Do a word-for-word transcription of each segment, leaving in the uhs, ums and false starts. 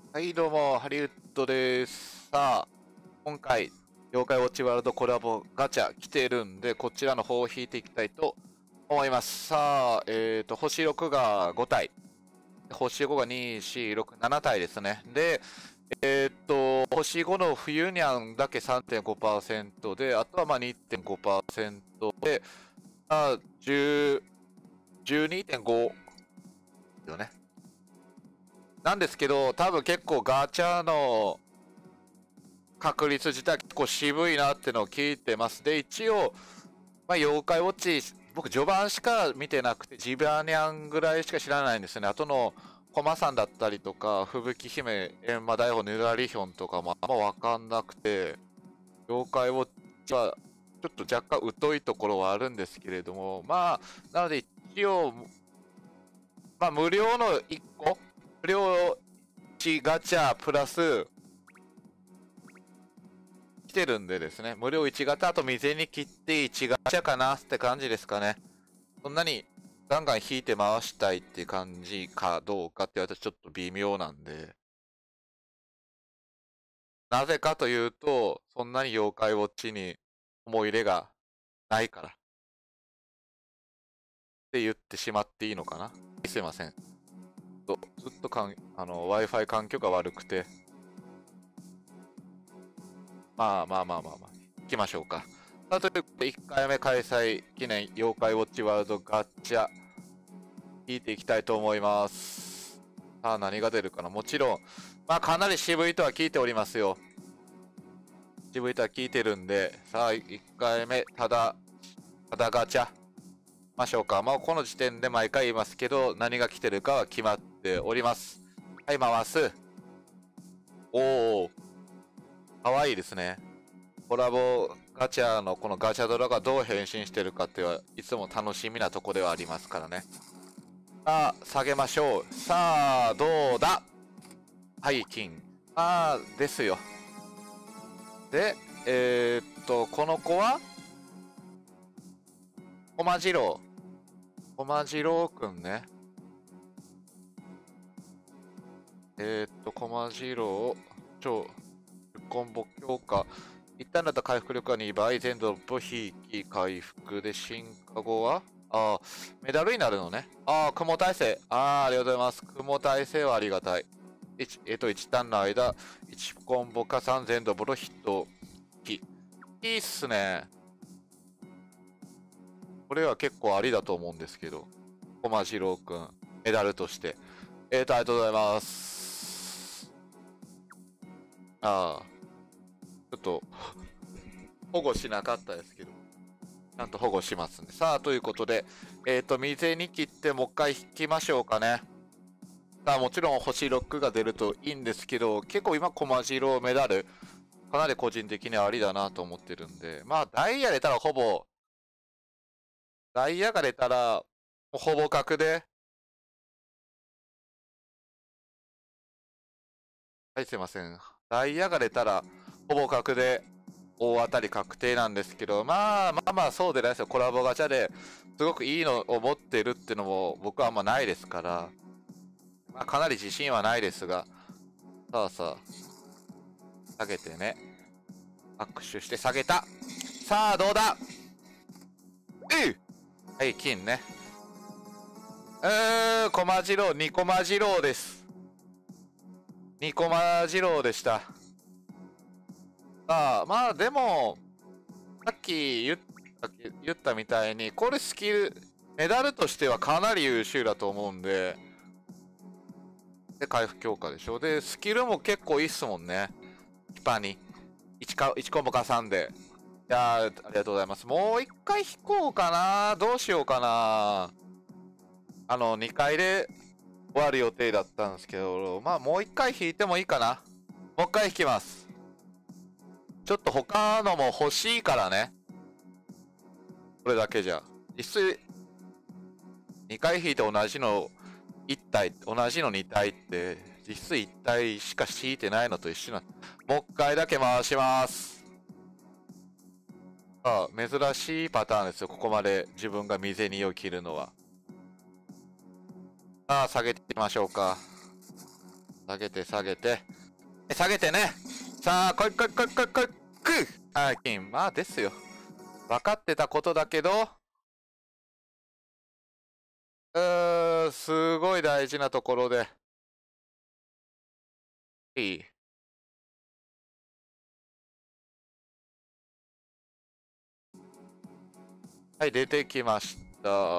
はい、どうも、ハリウッドです。さあ、今回、妖怪ウォッチワールドコラボガチャ来てるんで、こちらの方を引いていきたいと思います。さあ、えっと、星ろくがご体、星ごがに、よん、ろく、なな体ですね。で、えっと、星ごの冬にゃんだけ さんてんごパーセント で、あとはまあ にてんごパーセント で、まあ、じゅう、じゅうにてんごよね。なんですけど、多分結構ガチャの確率自体結構渋いなってのを聞いてます。で、一応、まあ、妖怪ウォッチ、僕序盤しか見てなくて、ジバニャンぐらいしか知らないんですよね。あとの、コマさんだったりとか、吹雪姫、閻魔大王、ヌラリヒョンとかもあんまわかんなくて、妖怪ウォッチは、ちょっと若干疎いところはあるんですけれども、まあ、なので一応、まあ、無料のいっこ、無料いちガチャプラス、来てるんでですね、無料いち型、あと未に切っていちガチャかなって感じですかね。そんなにガンガン引いて回したいって感じかどうかって言われたらちょっと微妙なんで。なぜかというと、そんなに妖怪ウォッチに思い入れがないからって言ってしまっていいのかな。すいません。ずっとかんあの Wi-Fi 環境が悪くて。まあまあまあまあまあ。行きましょうか。さあ、ということでいっかいめ開催記念妖怪ウォッチワールドガチャ。引いていきたいと思います。さあ、何が出るかな。もちろん、まあ、かなり渋いとは聞いておりますよ。渋いとは聞いてるんで、さあ、いっかいめ、ただ、ただガチャ。ましょうか。まあ、この時点で毎回言いますけど、何が来てるかは決まっております。はい、回す。おお、かわいいですね。コラボガチャのこのガチャドラがどう変身してるかっていうのはいつも楽しみなとこではありますからね。さあ、下げましょう。さあ、どうだ。はい、金。ああ、ですよ。で、えー、っと、この子は、コマジロウ。コマジロウくんね。えー、っと、コマジロウ、超、コンボ強化。一旦だと回復力がにばい、全ドロップ、ひいき、回復で、進化後は、ああ、メダルになるのね。ああ、雲耐性。ああ、ありがとうございます。雲耐性はありがたい。えっと、いちターンの間、いちコンボかさんぜんドボロヒット。いいっすね。これは結構ありだと思うんですけど。コマジロウくん、メダルとして。えーと、ありがとうございます。ああ、ちょっと、保護しなかったですけど、ちゃんと保護しますね。さあ、ということで、えっ、ー、と、水に切ってもう一回引きましょうかね。さあ、もちろん星ろくが出るといいんですけど、結構今、コマジロウメダル、かなり個人的にはありだなと思ってるんで、まあ、ダイヤ出たらほぼ、ダイヤが出たら、ほぼ確で、はい、すいません。ダイヤが出たら、ほぼ確で、大当たり確定なんですけど、まあまあまあそうでないですよ。コラボガチャですごくいいのを持ってるっていうのも僕はあんまないですから、まあ、かなり自信はないですが、さあさあ、下げてね。握手して下げた。さあ、どうだ。うはい、金ね。うーん、コマジロー、ニコマジローです。ニコマジローでした。さあ、まあでも、さっき言った言ったみたいに、これスキル、メダルとしてはかなり優秀だと思うんで、で、回復強化でしょ。で、スキルも結構いいっすもんね。キパに。いち, かいちコンボ加んで。いやー、ありがとうございます。もう一回引こうかな。どうしようかな。あの、にかいで終わる予定だったんですけど、まあもう一回引いてもいいかな。もう一回引きます。ちょっと他のも欲しいからね。これだけじゃ。実質、にかい引いて同じのいち体、同じのに体って、実質いち体しか引いてないのと一緒な。もう一回だけ回します。ああ、珍しいパターンですよ。ここまで自分が未銭を切るのは。さあ、下げていきましょうか。 下げて下げて。下げてね。さあ、来い来い来い来い来い。くあ、金。まあですよ。分かってたことだけど、うーん、すごい大事なところで。いい。はい、出てきました。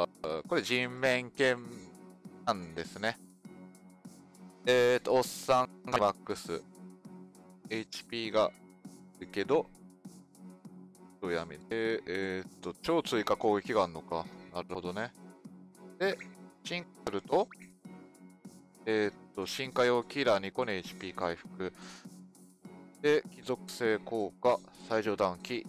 これ人面犬なんですね。えっと、おっさんがマックス。エイチピー がいるけど、やめて、えっと、超追加攻撃があるのか。なるほどね。で、進化すると、えっと、進化用キラーにこの エイチピー 回復。で、貴族性効果、最上段機。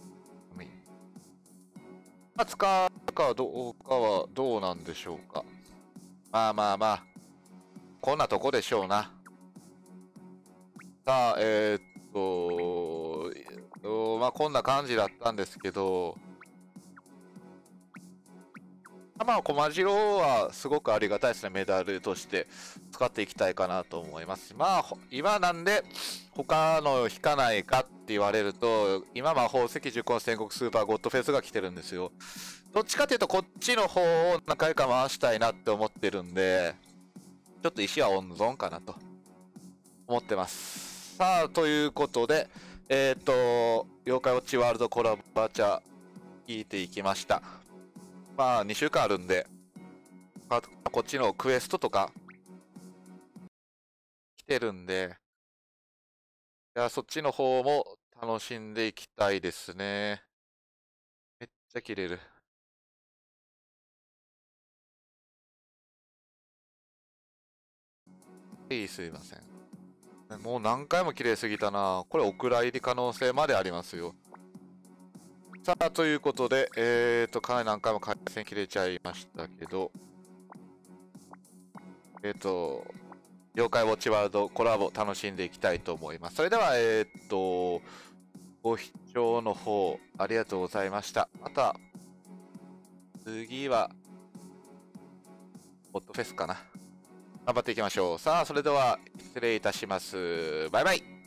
まあ、使うかどうかはどうなんでしょうか。まあまあまあ、こんなとこでしょうな。さあ、えー、っと、まあこんな感じだったんですけど、まあ、コマジロはすごくありがたいですね。メダルとして使っていきたいかなと思います。まあ、今なんで他の引かないかって言われると、今魔法石呪魂戦国スーパーゴッドフェスが来てるんですよ。どっちかというとこっちの方を何回か回したいなって思ってるんで、ちょっと石は温存かなと思ってます。さあ、ということで、えっ、ー、と、妖怪ウォッチワールドコラボガチャ聞いていきました。まあ、にしゅうかんあるんで、まあ、こっちのクエストとか来てるんで、いや、そっちの方も楽しんでいきたいですね。めっちゃ切れる。はい、すいません。もう何回も綺麗すぎたな。これお蔵入り可能性までありますよ。さあ、ということで、えーと、かなり何回も回線切れちゃいましたけど、えーと、妖怪ウォッチワールドコラボ楽しんでいきたいと思います。それでは、えーと、ご視聴の方、ありがとうございました。また、次は、ホットフェスかな。頑張っていきましょう。さあ、それでは、失礼いたします。バイバイ。